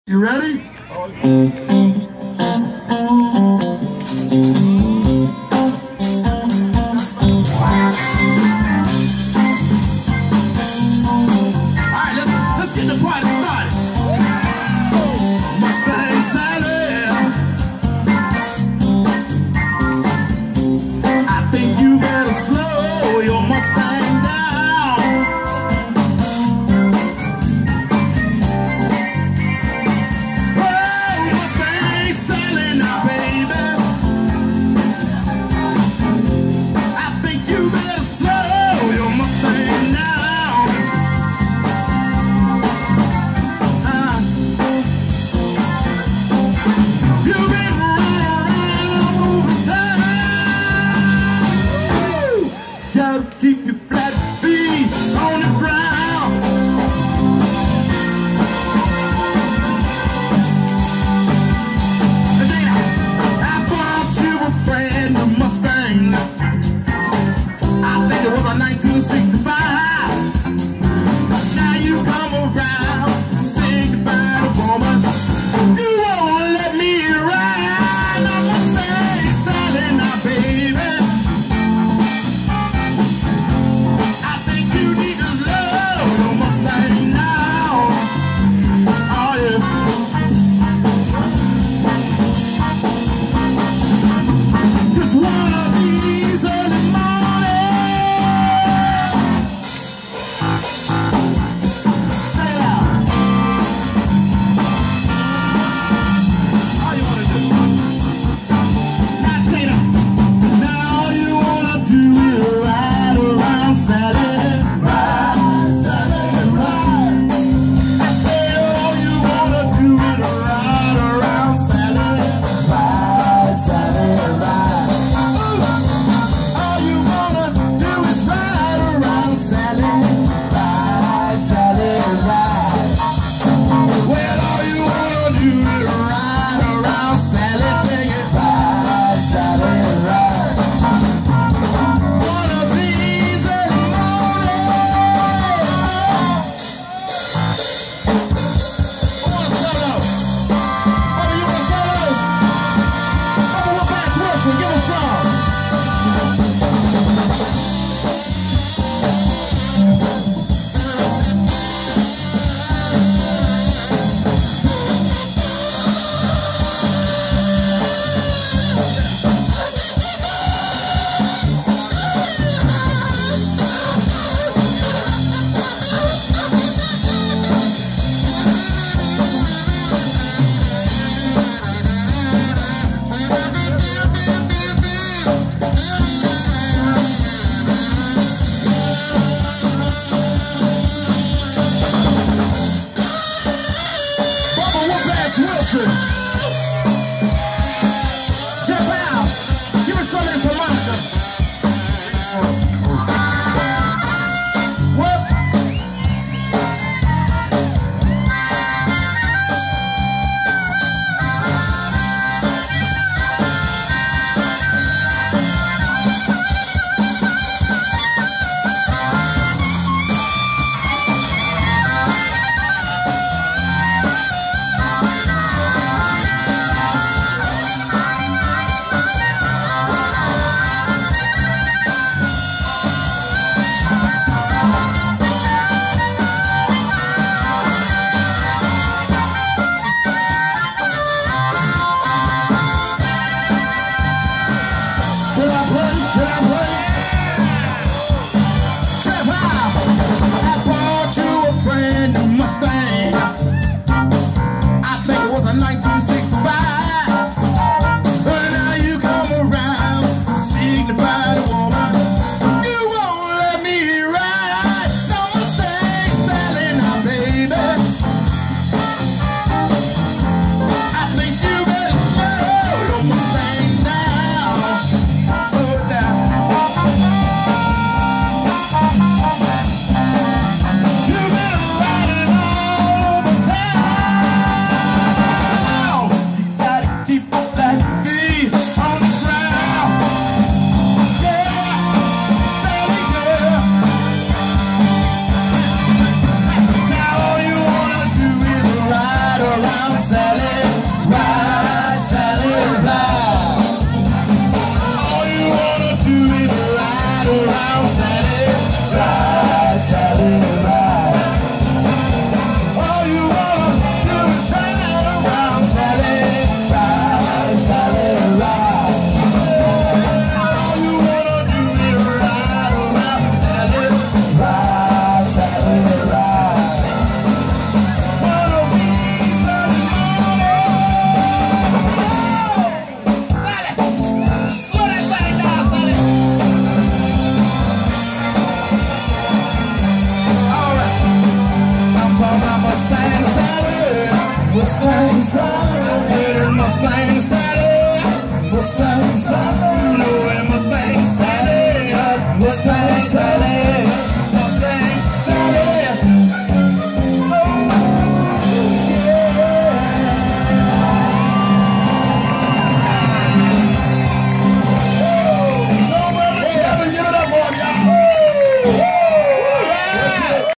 You ready? Alright, let's get the party started. Mustang Sally, I think you better slow your Mustang down. Keep your flat feet on the ground. I bought you a brand new Mustang. I think it was a 1965. Now you come around, say goodbye to woman. You won't let me ride on Mustang Sally now, baby. Jump out! Give us some of this harmonica. What? Mustang Sally, Mustang Sally, Mustang Sally.